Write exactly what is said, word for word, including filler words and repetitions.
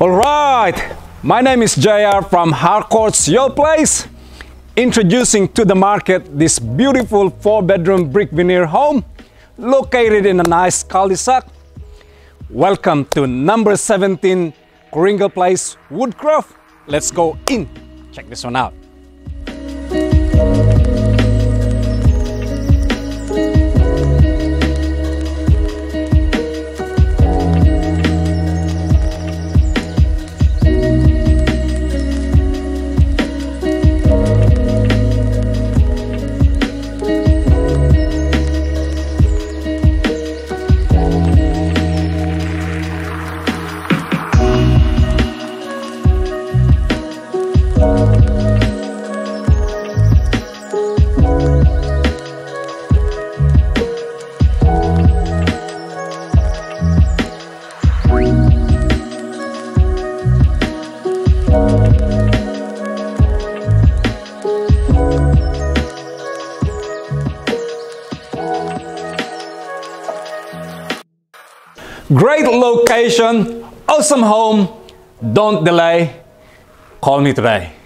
Alright, my name is J R from Harcourt's Your Place, introducing to the market this beautiful four bedroom brick veneer home located in a nice cul-de-sac. Welcome to number seventeen Coringle Place, Woodcroft. Let's go in, check this one out. Great location, awesome home. Don't delay. Call me today.